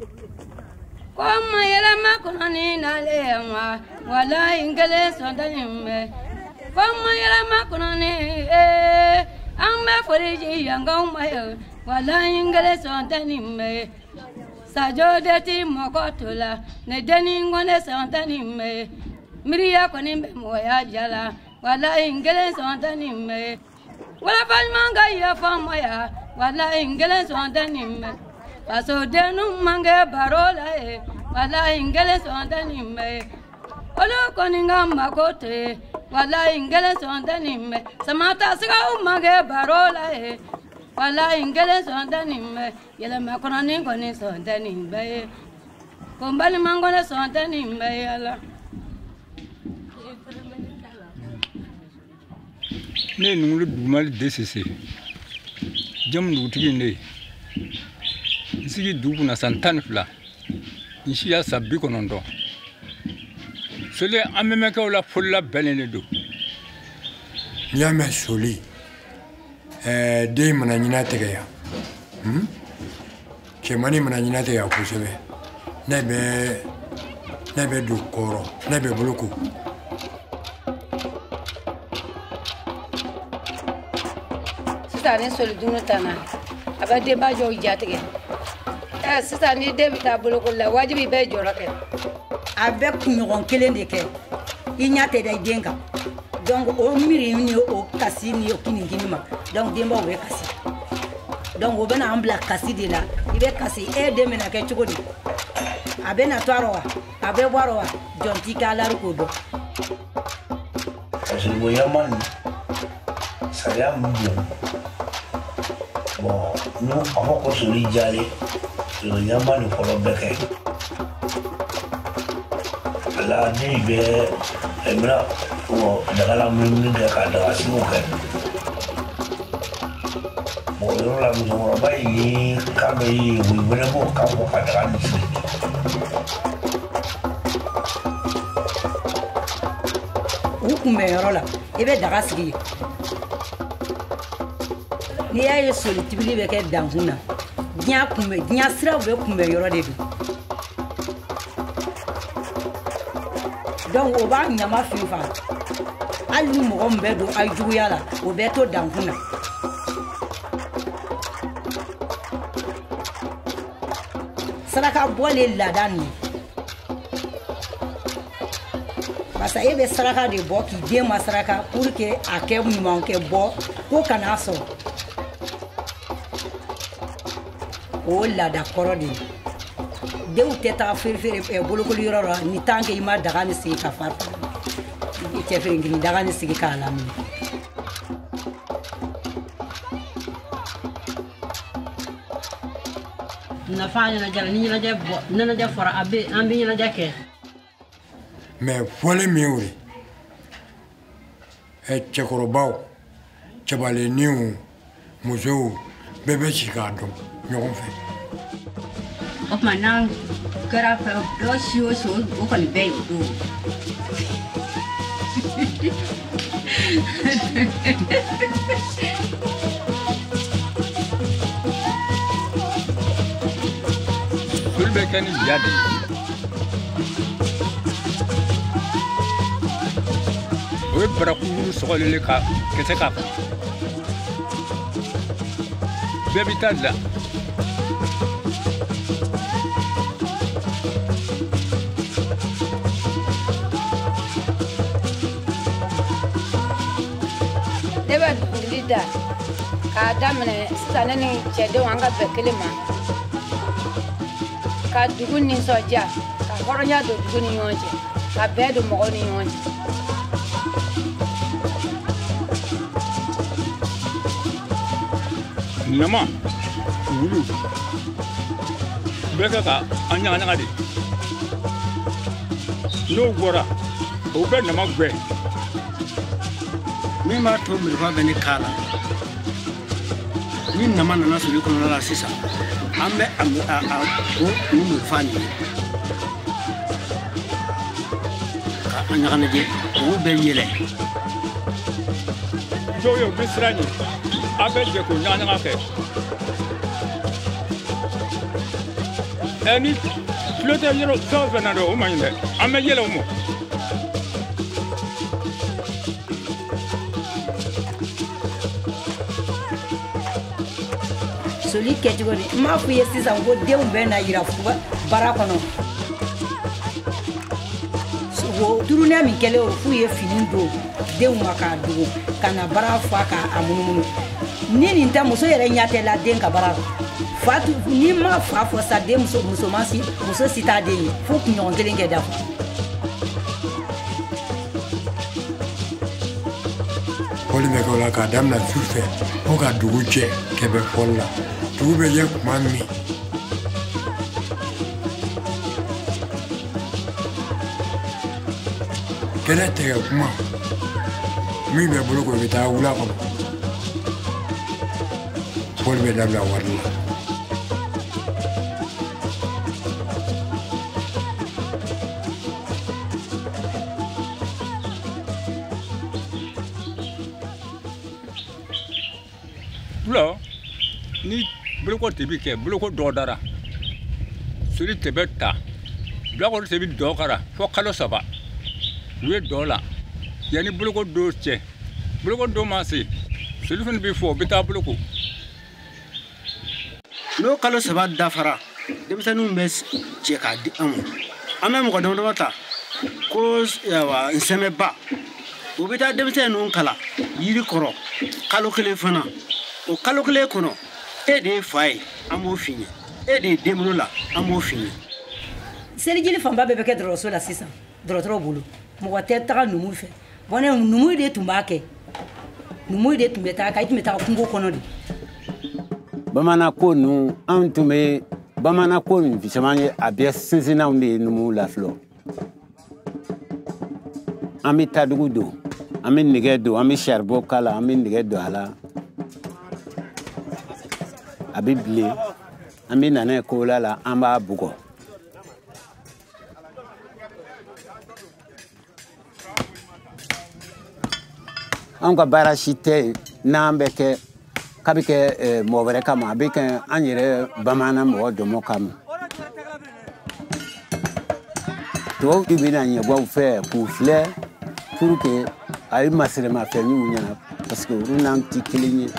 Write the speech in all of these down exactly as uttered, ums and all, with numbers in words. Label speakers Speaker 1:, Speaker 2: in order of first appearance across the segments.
Speaker 1: Comme yela makonani na lewa wala ingele sondanime Comme yela makonani eh amba foriji yanga mayo wala ingele sondanime Sajo deti mokotola ne deni ngone sondanime Miriya koni be moya jala wala ingele sondanime Wala falmanga ya famaya wala ingele sondanime Paso denu mange barola e wala ingele sondanime Olo koninga makote wala ingele sondanime Samata siga mange barola e wala ingele sondanime Yele makonani koni sondanime Kombali mangone sondanime yala
Speaker 2: Ne nunglu dumal D C C jam nutigi ne sigi dubu na santan fla nshi ya sabbi konondo sole ameme ka wala fulla belene do
Speaker 3: nyame soli eh de mana nyina tege ya hm ke mani mana nyina tege ya kusebe nebe nebe du koro nebe buluku
Speaker 1: Sitani soli dunu tana abade ba jo jatige eh sitani debita buluku la wajibi be jorake
Speaker 4: abe kunyogon kelen de ke inyate da denga donc o miri ni o kasi ni o kini kinima donc demba we kasi donc o bena ambla kasi de la ibe kasi e de mena ke chugodi abe na twaro abe waro jonti kala rukodo
Speaker 5: Asibo yaman saya mujum bon no amoko suri jale lo yaman ko lo beke ala ni be emra o dagala mun de ka da asibo ka mo yo la mu mo ba yi ka be yi wi bere ko ka ko ka da ni
Speaker 4: ukume yorola ibe daga sigi ni ya soli tibili be ke danhuna nya kume nya sira be kume yoro de du donc o ba nyama fifa ali mo gombe do ay juguyala o be to danhuna saraka bole ladani parce que ebe saraka de bo ki de ma saraka pour que akem ni manque bo ko kana so o la da korodi de u teta fer fer e bolo ko yoro ni tanke ima daga ni si ka far ni te fer ngi daga ni si ka la mi
Speaker 6: na fa na jara ni na je bo na je fora abe ambi na je ke
Speaker 3: mais fole miuri e chekorobaw chabale niu muzo bebe chikado nyom fe
Speaker 6: o manan kara fa do shio so o kan be do
Speaker 2: fulbe kan yadi we baraku sogolele ka kete ka bebi tadla
Speaker 1: deba lida ka damne sanani chede wanga bekelema ka duguni soja ka horonya do duguni yonje ka bedu mogoni yonje
Speaker 2: nama wulu beka ka anya anya ngadi no gora o be nama gbe
Speaker 7: mi ma to mi fa beni kala ni nama na nasu ko na la sisa ambe am a a ko mu fani ka anya kana je o be yele
Speaker 2: jo yo bisrani abe je ko nyanya ngake ɛ ni tulo tɛ yɔrɔ fɛn o fɛn na dɛ o man ɲi dɛ an bɛ yɛlɛ o mɔ.
Speaker 4: Soli kɛcogo di n m'a fɔ i ye sisan ko denw bɛ na yira bara kɔnɔ o turunya min kɛlen o f'u ye fini don denw ma k'a dogo ka na bara fa k'a munumunu ni nin tɛ muso yɛrɛ ɲɛ tɛ la den ka bara fa ni ma fa fɔ sa den muso musoman si muso si t'a den ye fo kunɲɔgɔn kelen kɛ dafa.
Speaker 3: Fɔli bɛ kɛ o la k'a daminɛ su fɛ fo ka dugu jɛ kɛ bɛ fɔli la dugu bɛ jɛ kuma min kɛnɛ tɛgɛ kuma min bɛ bolo ko bɛ taa wula kɔnɔ fɔli bɛ dabila wari la.
Speaker 2: Bula ni boloko tɛbi kɛ boloko dɔ dara soli tɛbɛ ta bilakoro tɛbi dɔ kara fo kalo saba u ye dɔ la yanni boloko dɔ cɛ boloko dɔ ma se soli fana bɛ fɔ o bɛ taa boloko.
Speaker 7: N'o kalo saba dafara denmisɛnninw bɛ cɛ k'a di an ma an bɛ mɔgɔ dama dama ta ko nsɛmɛba o bɛ taa denmisɛn ninnu kala yiri kɔrɔ kalo kelen fana o kalo kelen kɔnɔ e de ye fa ye an b'o f'i ye e de ye denbolo la an b'o f'i ye.
Speaker 4: Selijili fanba bɛɛ bɛ kɛ dɔgɔtɔrɔso la sisan dɔgɔtɔrɔw bolo mɔgɔ tɛ taga numu fɛ bɔn ne numu de tun b'a kɛ numu de tun bɛ taa i tun bɛ taa kungo kɔnɔ de.
Speaker 8: Bamananko ninnu anw tun bɛ bamananko ninnu caman ye a bɛɛ sinsinnanw de ye numu la fɔlɔ an bɛ tadugu don an bɛ nɛgɛ don an bɛ saribɔn k'a la an bɛ nɛgɛ don a la a bɛ bilen an bɛ nan'a ye kola la an b'a bugɔ an ka baara si tɛ n'an bɛ kɛ k'a bɛ kɛ mɔgɔ wɛrɛ kama a bɛ kɛ an yɛrɛ bamanan mɔgɔ dɔmɔ kama tubabu bɛ na ɲɛbɔw fɛ k'u filɛ pour que a ye masiremafɛn y'u ɲɛna parce que olu n'an tɛ kelen ye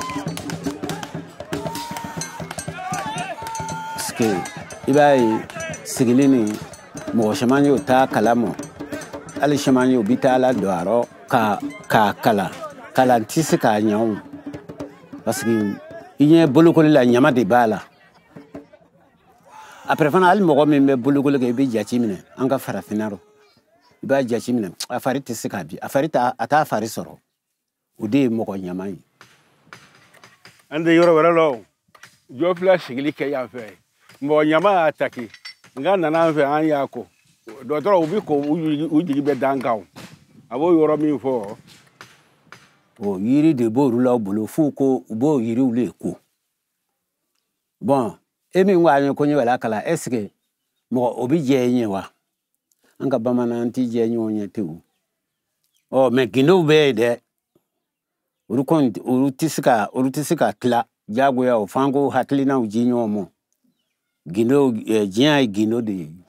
Speaker 8: parce que i b'a ye sigili ni mɔgɔ caman y'o t'a kalama hali caman y'o bɛ taa la don a rɔ ka k'a kalan kalan tɛ se k'a ɲɛ o parce que i ɲɛ bolokoli la ɲama de b'a la après fana hali mɔgɔ min bɛ bolokoli kɛ i bɛ jate minɛ an ka farafinna rɔ i b'a jate minɛ a fari tɛ se k'a bi a fari t'a a t'a fari sɔrɔ o de ye mɔgɔ ɲama ye.
Speaker 9: an tɛ yɔrɔ wɛrɛ la o jɔ fila sigili kɛ yan fɛ mɔgɔ ɲama y'a taki nka nana an fɛ an y'a ko dɔgɔtɔrɔ u bɛ ko u jigi bɛ dan kan a b'o yɔrɔ min fɔ.
Speaker 8: o yiri de b'olu la bolo f'u ko u b'o yiriw le ko bon e min ko an ye ko n ye wala kala est ce que mɔgɔ o bɛ jɛ ɲɛ wa an ka bamanan tɛ jɛ ɲɔgɔn ɲɛ ten o ɔ mɛ gindow bɛ yen dɛ olu kɔni olu tɛ se ka olu tɛ se ka tila jagoya o f'an ko hakilinaw ji ɲɔgɔn mɔ gindo diɲɛ ye gindo de ye.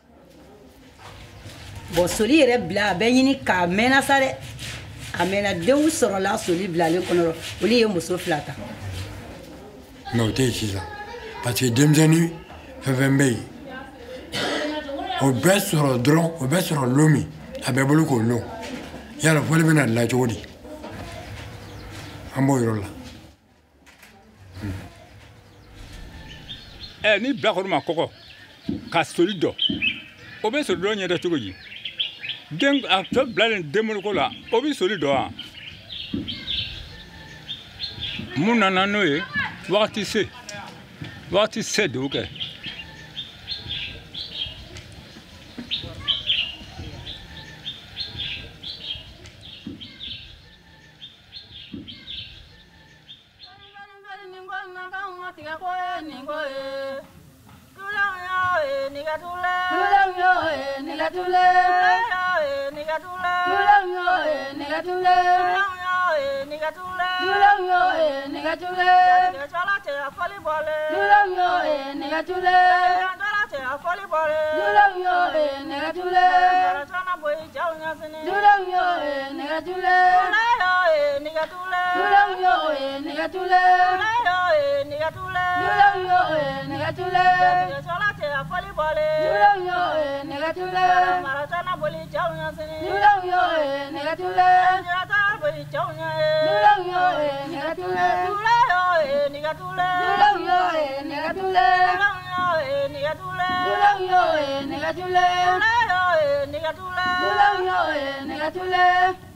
Speaker 4: Bon soli yɛrɛ bila a bɛ ɲini k'a mɛnna sa dɛ a mɛnna denw sɔrɔla soli bilalen kɔnɔ olu ye muso fila ta.
Speaker 3: mɛ o tɛ yen sisan parce que denmisɛnnin fɛn fɛn bɛ yen o bɛɛ sɔrɔ dɔrɔn o bɛɛ sɔrɔ lon min a bɛɛ bolo k'o lon yala fɔli bɛna dilan cogo di an b'o yɔrɔ la.
Speaker 2: ɛ ni bilakoro ma kɔgɔ ka soli dɔ o bɛ soli dɔ ɲɛdɔn cogo di den a tɔ bilalen denboloko la o bɛ soli dɔ wa mun nana n'o ye wagati se wagati se de y'o kɛ.
Speaker 1: Dulang yo e nega tule. Dulang yo e nega tule. Dulang yo e nega tule. Dulang yo e nega tule. Dulang yo e nega tule. Dulang yo e nega tule. Dulang yo e nega tule. Dulang yo e nega tule. Dulang yo e nega tule. Dulang yo e nega tule.